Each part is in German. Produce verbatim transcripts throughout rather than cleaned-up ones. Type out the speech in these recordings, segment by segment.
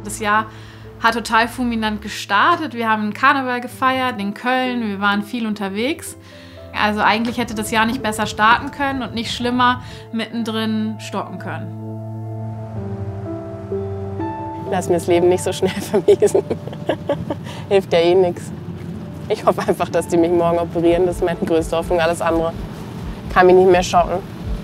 Das Jahr hat total fulminant gestartet. Wir haben Karneval gefeiert in Köln, wir waren viel unterwegs. Also eigentlich hätte das Jahr nicht besser starten können und nicht schlimmer mittendrin stocken können. Lass mir das Leben nicht so schnell vermiesen. Hilft ja eh nichts. Ich hoffe einfach, dass die mich morgen operieren. Das ist meine größte Hoffnung. Alles andere kann mich nicht mehr schocken.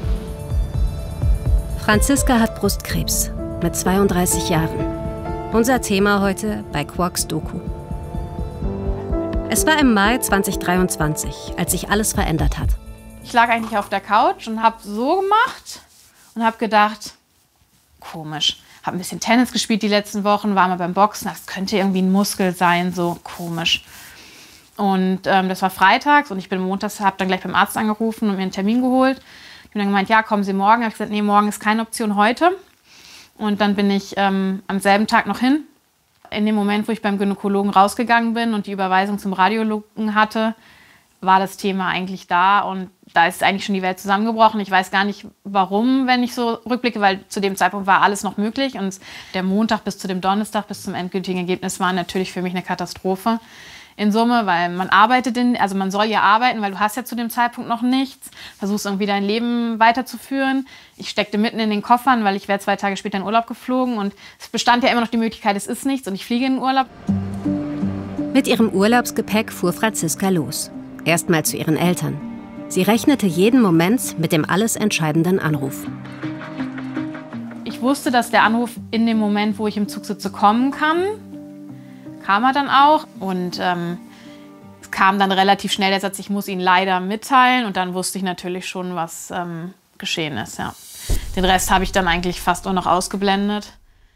Franziska hat Brustkrebs mit zweiunddreißig Jahren. Unser Thema heute bei Quarks Doku. Es war im Mai zweitausenddreiundzwanzig, als sich alles verändert hat. Ich lag eigentlich auf der Couch und habe so gemacht und habe gedacht, komisch. Habe ein bisschen Tennis gespielt die letzten Wochen, war mal beim Boxen. Das könnte irgendwie ein Muskel sein, so komisch. Und ähm, das war freitags und ich bin montags, habe dann gleich beim Arzt angerufen und mir einen Termin geholt. Ich habe dann gemeint, ja, kommen Sie morgen. Ich habe gesagt, nee, morgen ist keine Option, heute. Und dann bin ich ähm, am selben Tag noch hin. In dem Moment, wo ich beim Gynäkologen rausgegangen bin und die Überweisung zum Radiologen hatte, war das Thema eigentlich da und da ist eigentlich schon die Welt zusammengebrochen. Ich weiß gar nicht, warum, wenn ich so rückblicke, weil zu dem Zeitpunkt war alles noch möglich und der Montag bis zu dem Donnerstag, bis zum endgültigen Ergebnis war natürlich für mich eine Katastrophe in Summe, weil man arbeitet, in, also man soll ja arbeiten, weil du hast ja zu dem Zeitpunkt noch nichts, versuchst irgendwie dein Leben weiterzuführen. Ich steckte mitten in den Koffern, weil ich wäre zwei Tage später in Urlaub geflogen und es bestand ja immer noch die Möglichkeit, es ist nichts und ich fliege in den Urlaub. Mit ihrem Urlaubsgepäck fuhr Franziska los. Erstmal zu ihren Eltern. Sie rechnete jeden Moment mit dem alles entscheidenden Anruf. Ich wusste, dass der Anruf in dem Moment, wo ich im Zug sitze, kommen kann. Kam er dann auch. Und ähm, es kam dann relativ schnell der Satz, ich muss ihn leider mitteilen. Und dann wusste ich natürlich schon, was ähm, geschehen ist. Ja. Den Rest habe ich dann eigentlich fast nur noch ausgeblendet.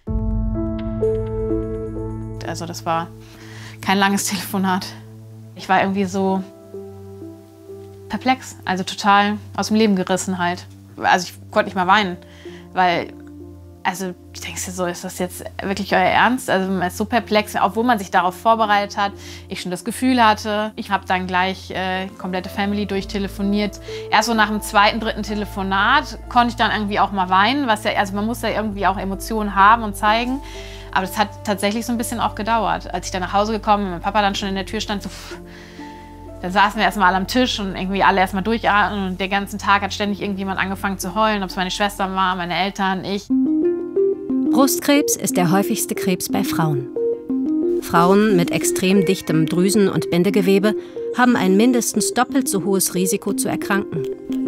Also das war kein langes Telefonat. Ich war irgendwie so perplex, also total aus dem Leben gerissen halt. Also ich konnte nicht mal weinen, weil, also du denkst dir so, ist das jetzt wirklich euer Ernst? Also man ist so perplex, obwohl man sich darauf vorbereitet hat, ich schon das Gefühl hatte. Ich habe dann gleich äh, komplette Family durchtelefoniert. Erst so nach dem zweiten, dritten Telefonat konnte ich dann irgendwie auch mal weinen, was ja, also man muss ja irgendwie auch Emotionen haben und zeigen. Aber das hat tatsächlich so ein bisschen auch gedauert. Als ich dann nach Hause gekommen bin, mein Papa dann schon in der Tür stand, so pff, da saßen wir erstmal alle am Tisch und irgendwie alle erstmal durchatmen und der ganzen Tag hat ständig irgendjemand angefangen zu heulen, ob es meine Schwestern waren, meine Eltern, ich. Brustkrebs ist der häufigste Krebs bei Frauen. Frauen mit extrem dichtem Drüsen- und Bindegewebe haben ein mindestens doppelt so hohes Risiko zu erkranken.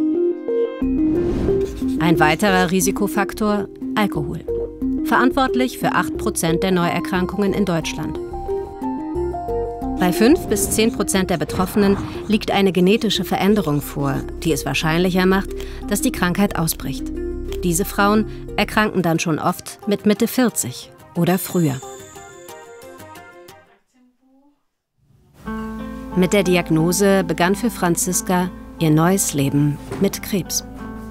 Ein weiterer Risikofaktor: Alkohol. Verantwortlich für acht Prozent der Neuerkrankungen in Deutschland. Bei fünf bis zehn Prozent der Betroffenen liegt eine genetische Veränderung vor, die es wahrscheinlicher macht, dass die Krankheit ausbricht. Diese Frauen erkranken dann schon oft mit Mitte vierzig oder früher. Mit der Diagnose begann für Franziska ihr neues Leben mit Krebs.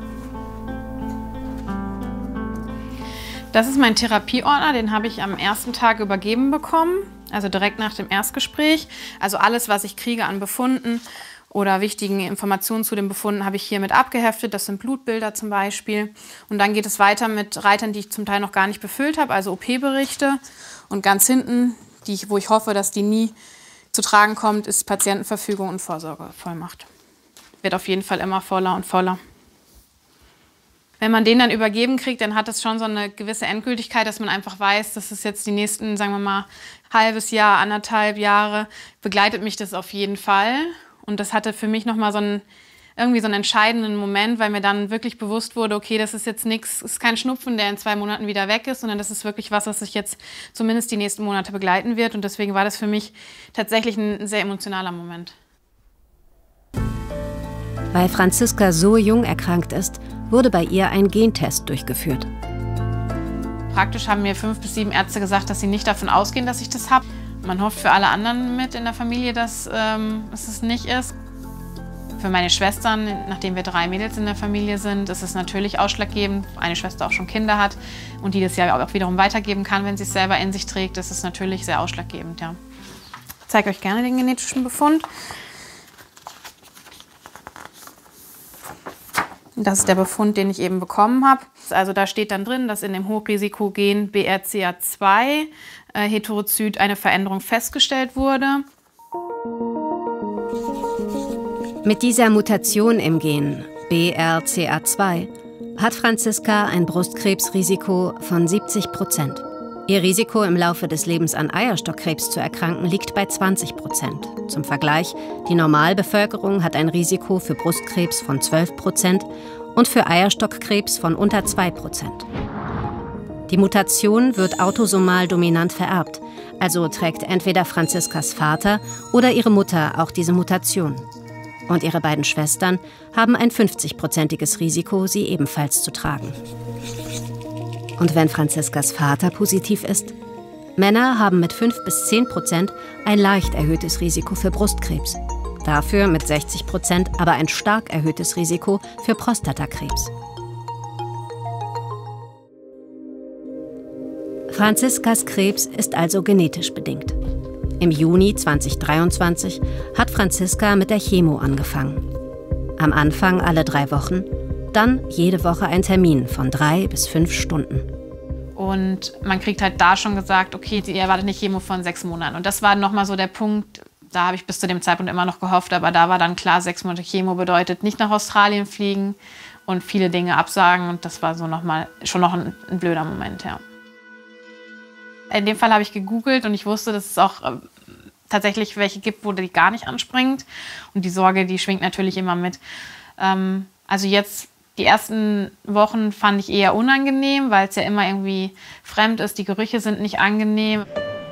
Das ist mein Therapieordner, den habe ich am ersten Tag übergeben bekommen, also direkt nach dem Erstgespräch. Also alles, was ich kriege an Befunden oder wichtigen Informationen zu den Befunden, habe ich hier mit abgeheftet. Das sind Blutbilder zum Beispiel. Und dann geht es weiter mit Reitern, die ich zum Teil noch gar nicht befüllt habe, also O P-Berichte. Und ganz hinten, die ich, wo ich hoffe, dass die nie zu tragen kommt, ist Patientenverfügung und Vorsorgevollmacht. Wird auf jeden Fall immer voller und voller. Wenn man den dann übergeben kriegt, dann hat das schon so eine gewisse Endgültigkeit, dass man einfach weiß, dass es jetzt die nächsten, sagen wir mal, halbes Jahr, anderthalb Jahre, begleitet mich das auf jeden Fall. Und das hatte für mich nochmal so einen, irgendwie so einen entscheidenden Moment, weil mir dann wirklich bewusst wurde, okay, das ist jetzt nichts, ist kein Schnupfen, der in zwei Monaten wieder weg ist, sondern das ist wirklich was, was sich jetzt zumindest die nächsten Monate begleiten wird. Und deswegen war das für mich tatsächlich ein sehr emotionaler Moment. Weil Franziska so jung erkrankt ist, wurde bei ihr ein Gentest durchgeführt. Praktisch haben mir fünf bis sieben Ärzte gesagt, dass sie nicht davon ausgehen, dass ich das habe. Man hofft für alle anderen mit in der Familie, dass ähm, es es nicht ist. Für meine Schwestern, nachdem wir drei Mädels in der Familie sind, ist es natürlich ausschlaggebend. Eine Schwester auch schon Kinder hat und die das ja auch wiederum weitergeben kann, wenn sie es selber in sich trägt. Das ist natürlich sehr ausschlaggebend, ja. Ich zeige euch gerne den genetischen Befund. Das ist der Befund, den ich eben bekommen habe. Also da steht dann drin, dass in dem Hochrisikogen B R C A zwei äh, Heterozyt eine Veränderung festgestellt wurde. Mit dieser Mutation im Gen B R C A zwei hat Franziska ein Brustkrebsrisiko von siebzig Prozent. Ihr Risiko, im Laufe des Lebens an Eierstockkrebs zu erkranken, liegt bei zwanzig Prozent. Zum Vergleich, die Normalbevölkerung hat ein Risiko für Brustkrebs von zwölf Prozent und für Eierstockkrebs von unter zwei Prozent. Die Mutation wird autosomal dominant vererbt, also trägt entweder Franziskas Vater oder ihre Mutter auch diese Mutation. Und ihre beiden Schwestern haben ein fünfzig-prozentiges Risiko, sie ebenfalls zu tragen. Und wenn Franziskas Vater positiv ist? Männer haben mit fünf bis zehn Prozent ein leicht erhöhtes Risiko für Brustkrebs. Dafür mit sechzig Prozent aber ein stark erhöhtes Risiko für Prostatakrebs. Franziskas Krebs ist also genetisch bedingt. Im Juni zweitausenddreiundzwanzig hat Franziska mit der Chemo angefangen. Am Anfang alle drei Wochen, dann jede Woche ein Termin von drei bis fünf Stunden. Und man kriegt halt da schon gesagt, okay, sie erwartet eine Chemo von sechs Monaten. Und das war nochmal so der Punkt, da habe ich bis zu dem Zeitpunkt immer noch gehofft, aber da war dann klar, sechs Monate Chemo bedeutet nicht nach Australien fliegen und viele Dinge absagen. Und das war so noch mal, schon noch ein, ein blöder Moment, ja. In dem Fall habe ich gegoogelt und ich wusste, dass es auch äh, tatsächlich welche gibt, wo die gar nicht anspringt. Und die Sorge, die schwingt natürlich immer mit. Ähm, also jetzt, die ersten Wochen fand ich eher unangenehm, weil es ja immer irgendwie fremd ist. Die Gerüche sind nicht angenehm.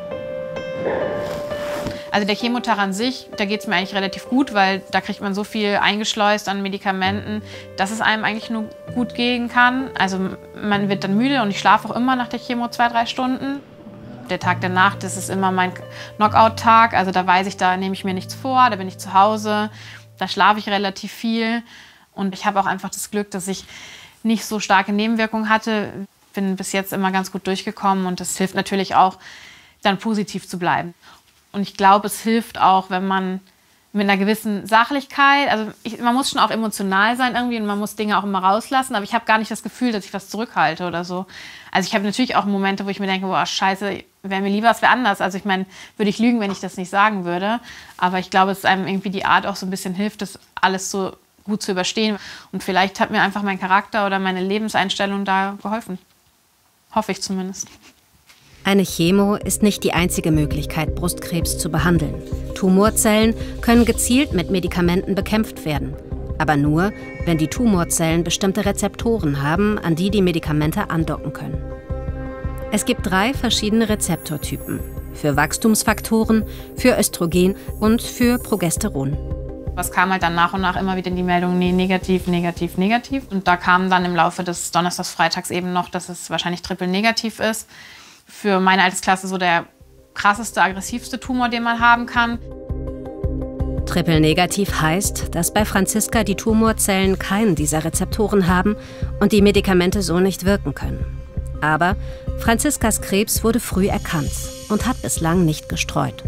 Also der Chemotag an sich, da geht es mir eigentlich relativ gut, weil da kriegt man so viel eingeschleust an Medikamenten, dass es einem eigentlich nur gut gehen kann. Also man wird dann müde und ich schlafe auch immer nach der Chemo zwei, drei Stunden. Der Tag danach, das ist immer mein Knockout-Tag. Also da weiß ich, da nehme ich mir nichts vor, da bin ich zu Hause, da schlafe ich relativ viel. Und ich habe auch einfach das Glück, dass ich nicht so starke Nebenwirkungen hatte. Bin bis jetzt immer ganz gut durchgekommen und das hilft natürlich auch, dann positiv zu bleiben. Und ich glaube, es hilft auch, wenn man mit einer gewissen Sachlichkeit, also ich, man muss schon auch emotional sein irgendwie und man muss Dinge auch immer rauslassen, aber ich habe gar nicht das Gefühl, dass ich was zurückhalte oder so. Also ich habe natürlich auch Momente, wo ich mir denke, boah, scheiße, wäre mir lieber, es wäre anders. Also ich meine, würde ich lügen, wenn ich das nicht sagen würde. Aber ich glaube, es ist einem irgendwie die Art auch so ein bisschen hilft, das alles so gut zu überstehen. Und vielleicht hat mir einfach mein Charakter oder meine Lebenseinstellung da geholfen. Hoffe ich zumindest. Eine Chemo ist nicht die einzige Möglichkeit, Brustkrebs zu behandeln. Tumorzellen können gezielt mit Medikamenten bekämpft werden. Aber nur, wenn die Tumorzellen bestimmte Rezeptoren haben, an die die Medikamente andocken können. Es gibt drei verschiedene Rezeptortypen. Für Wachstumsfaktoren, für Östrogen und für Progesteron. Es kam halt dann nach und nach immer wieder die Meldung, nee, negativ, negativ, negativ. Und da kam dann im Laufe des Donnerstags, Freitags eben noch, dass es wahrscheinlich triple-negativ ist. Für meine Altersklasse so der krasseste, aggressivste Tumor, den man haben kann. Triple-negativ heißt, dass bei Franziska die Tumorzellen keinen dieser Rezeptoren haben und die Medikamente so nicht wirken können. Aber Franziskas Krebs wurde früh erkannt und hat bislang nicht gestreut.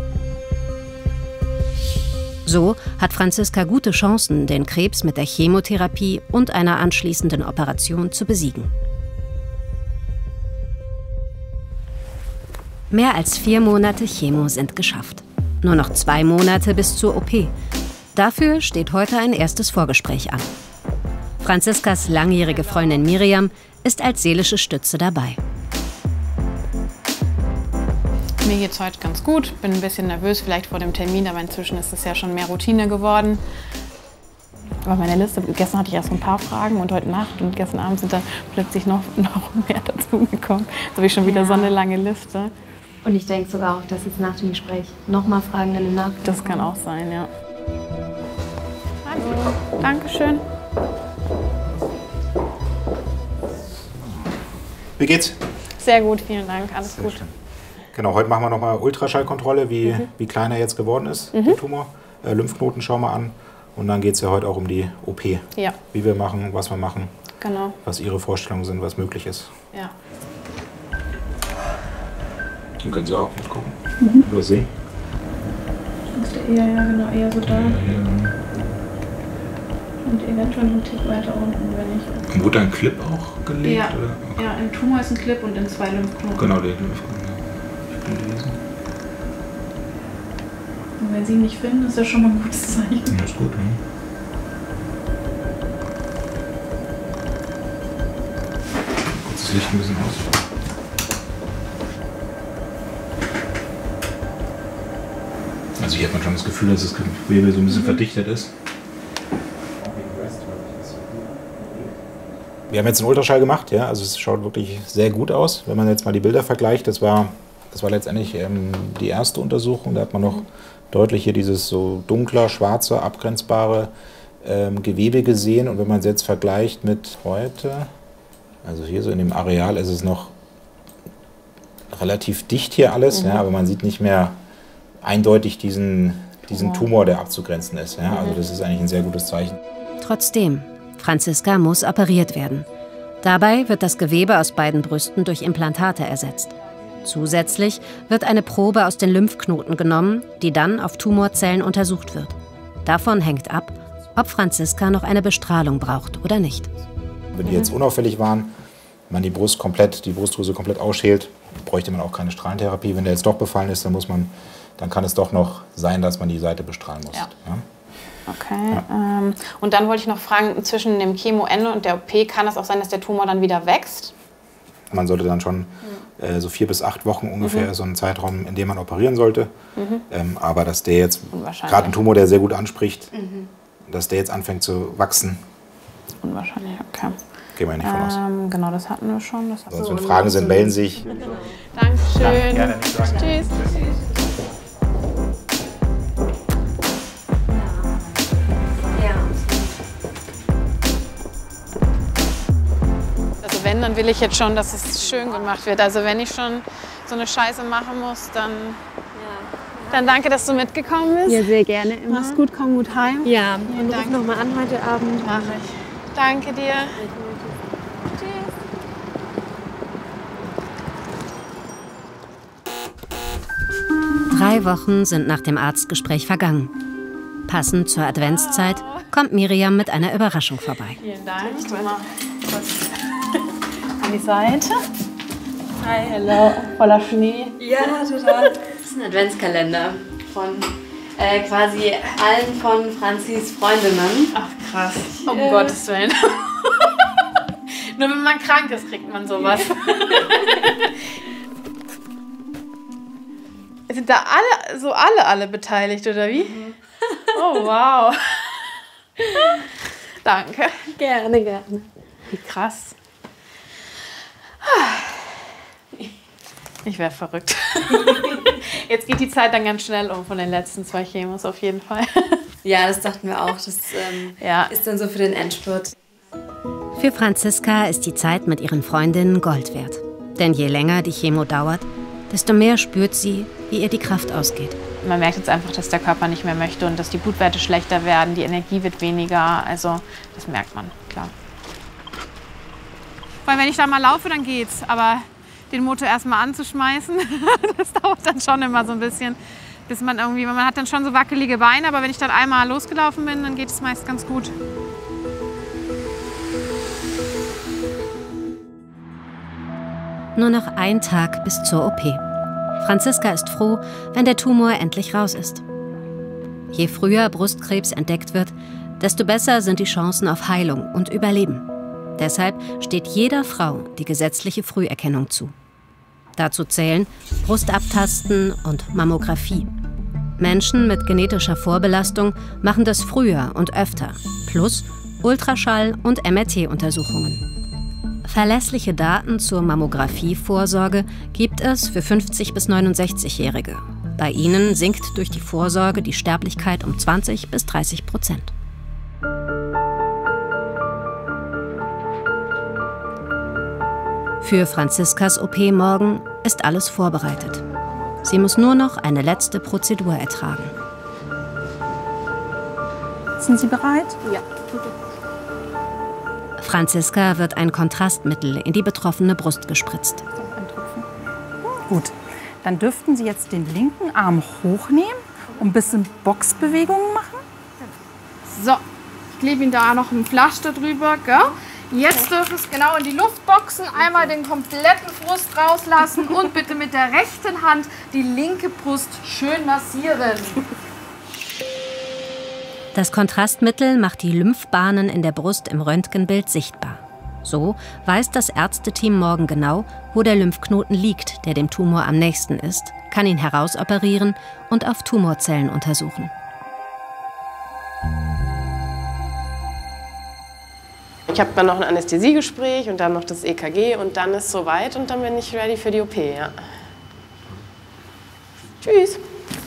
So hat Franziska gute Chancen, den Krebs mit der Chemotherapie und einer anschließenden Operation zu besiegen. Mehr als vier Monate Chemo sind geschafft. Nur noch zwei Monate bis zur O P. Dafür steht heute ein erstes Vorgespräch an. Franziskas langjährige Freundin Miriam ist als seelische Stütze dabei. Mir geht es heute ganz gut. Bin ein bisschen nervös vielleicht vor dem Termin, aber inzwischen ist es ja schon mehr Routine geworden. Aber meine Liste, gestern hatte ich erst so ein paar Fragen und heute Nacht und gestern Abend sind da plötzlich noch, noch mehr dazugekommen. Da habe ich schon wieder ja. so eine lange Liste. Und ich denke sogar auch, dass jetzt nach dem Gespräch nochmal Fragen dann im Nachhinein Das kann auch sein, ja. Hallo, Dankeschön. Wie geht's? Sehr gut, vielen Dank, alles Sehr gut. Schön. Genau, heute machen wir nochmal Ultraschallkontrolle, wie, Mhm. wie klein er jetzt geworden ist, Mhm. der Tumor. Äh, Lymphknoten schauen wir an. Und dann geht es ja heute auch um die O P. Ja. Wie wir machen, was wir machen, Genau. was Ihre Vorstellungen sind, was möglich ist. Ja. Dann können Sie auch mitgucken. Mhm. Nur sehen. Ist der eher, ja, genau, eher so da. Und eventuell einen Tick weiter unten, wenn ich... Und wurde da ein Clip auch gelegt? Ja, oder? Okay. ja, im Tumor ist ein Clip und in zwei Lymphknoten. Genau, die Lymphknoten. Ich bin gelesen. Und wenn sie ihn nicht finden, ist das schon mal ein gutes Zeichen. Ja, ist gut, ne? Kurz das Licht ein bisschen aus. Also hier hat man schon das Gefühl, dass das Gewebe so ein bisschen mhm. verdichtet ist. Wir haben jetzt einen Ultraschall gemacht, ja, also es schaut wirklich sehr gut aus, wenn man jetzt mal die Bilder vergleicht. Das war, das war letztendlich ähm, die erste Untersuchung, da hat man noch deutlich hier dieses so dunkler, schwarze, abgrenzbare ähm, Gewebe gesehen. Und wenn man es jetzt vergleicht mit heute, also hier so in dem Areal ist es noch relativ dicht hier alles, mhm. ja, aber man sieht nicht mehr eindeutig diesen, diesen Tumor, der abzugrenzen ist. Ja, also das ist eigentlich ein sehr gutes Zeichen. Trotzdem, Franziska muss operiert werden. Dabei wird das Gewebe aus beiden Brüsten durch Implantate ersetzt. Zusätzlich wird eine Probe aus den Lymphknoten genommen, die dann auf Tumorzellen untersucht wird. Davon hängt ab, ob Franziska noch eine Bestrahlung braucht oder nicht. Wenn die jetzt unauffällig waren, man die Brust komplett, die Brustdrüse komplett ausschält, bräuchte man auch keine Strahlentherapie. Wenn der jetzt doch befallen ist, dann muss man, dann kann es doch noch sein, dass man die Seite bestrahlen muss. Ja. Ja? Okay. Ja. Ähm, und dann wollte ich noch fragen, zwischen dem Chemoende und der O P kann es auch sein, dass der Tumor dann wieder wächst? Man sollte dann schon äh, so vier bis acht Wochen ungefähr, mhm. so einen Zeitraum, in dem man operieren sollte. Mhm. Ähm, aber dass der jetzt, gerade ein Tumor, der sehr gut anspricht, mhm. dass der jetzt anfängt zu wachsen. Unwahrscheinlich, okay. Gehen wir nicht von aus. Ähm, genau, das hatten wir schon. Das Sonst, wenn Fragen sind, melden Sie sich. Dankeschön. Ja, gerne. Tschüss. Also wenn, dann will ich jetzt schon, dass es schön gemacht wird. Also wenn ich schon so eine Scheiße machen muss, dann, dann danke, dass du mitgekommen bist. Ja, sehr gerne. Immer. Mach's gut, komm gut heim. Ja, und ruf noch mal an heute Abend. Mach ich. Danke dir. Drei Wochen sind nach dem Arztgespräch vergangen. Passend zur Adventszeit kommt Miriam mit einer Überraschung vorbei. Vielen Dank. Ich tu mal kurz an die Seite. Hi, hello. Voller Schnee. Ja, total. Das ist ein Adventskalender von äh, quasi allen von Franzis Freundinnen. Ach krass. Um äh. Gottes Willen. Nur wenn man krank ist, kriegt man sowas. Sind da alle, so alle, alle beteiligt, oder wie? Mhm. Oh, wow. Danke. Gerne, gerne. Wie krass. Ich wäre verrückt. Jetzt geht die Zeit dann ganz schnell um von den letzten zwei Chemos auf jeden Fall. Ja, das dachten wir auch. Das ähm, ja. ist dann so für den Endspurt. Für Franziska ist die Zeit mit ihren Freundinnen Gold wert. Denn je länger die Chemo dauert, desto mehr spürt sie, wie ihr die Kraft ausgeht. Man merkt jetzt einfach, dass der Körper nicht mehr möchte und dass die Blutwerte schlechter werden, die Energie wird weniger. Also das merkt man, klar. Weil wenn ich da mal laufe, dann geht's. Aber den Motor erstmal anzuschmeißen, das dauert dann schon immer so ein bisschen. Bis man irgendwie, man hat dann schon so wackelige Beine, aber wenn ich dann einmal losgelaufen bin, dann geht es meist ganz gut. Nur noch ein Tag bis zur O P. Franziska ist froh, wenn der Tumor endlich raus ist. Je früher Brustkrebs entdeckt wird, desto besser sind die Chancen auf Heilung und Überleben. Deshalb steht jeder Frau die gesetzliche Früherkennung zu. Dazu zählen Brustabtasten und Mammographie. Menschen mit genetischer Vorbelastung machen das früher und öfter, plus Ultraschall- und M R T-Untersuchungen. Verlässliche Daten zur Mammographievorsorge gibt es für fünfzig- bis neunundsechzigjährige. Bei ihnen sinkt durch die Vorsorge die Sterblichkeit um zwanzig bis dreißig Prozent. Für Franziskas O P morgen ist alles vorbereitet. Sie muss nur noch eine letzte Prozedur ertragen. Sind Sie bereit? Ja. Franziska wird ein Kontrastmittel in die betroffene Brust gespritzt. Gut, dann dürften Sie jetzt den linken Arm hochnehmen und ein bisschen Boxbewegungen machen. So, Ich klebe ihn da noch ein Pflaster drüber, gell? Jetzt dürfen es genau in die Luftboxen, einmal den kompletten Frust rauslassen und bitte mit der rechten Hand die linke Brust schön massieren. Das Kontrastmittel macht die Lymphbahnen in der Brust im Röntgenbild sichtbar. So weiß das Ärzteteam morgen genau, wo der Lymphknoten liegt, der dem Tumor am nächsten ist, kann ihn herausoperieren und auf Tumorzellen untersuchen. Ich habe dann noch ein Anästhesiegespräch und dann noch das E K G und dann ist es soweit und dann bin ich ready für die O P. Ja. Tschüss.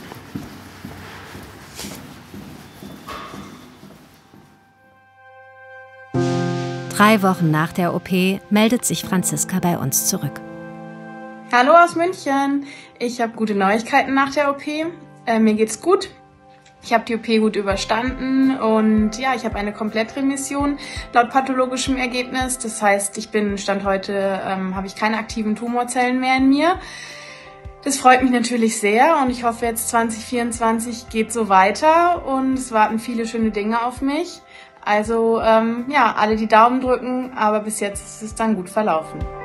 Drei Wochen nach der O P meldet sich Franziska bei uns zurück. Hallo aus München. Ich habe gute Neuigkeiten nach der O P. Äh, mir geht's gut. Ich habe die O P gut überstanden und ja, ich habe eine Komplettremission laut pathologischem Ergebnis. Das heißt, ich bin Stand heute, ähm, habe ich keine aktiven Tumorzellen mehr in mir. Das freut mich natürlich sehr und ich hoffe jetzt zwanzig vierundzwanzig geht so weiter und es warten viele schöne Dinge auf mich. Also ähm, ja, alle die Daumen drücken, aber bis jetzt ist es dann gut verlaufen.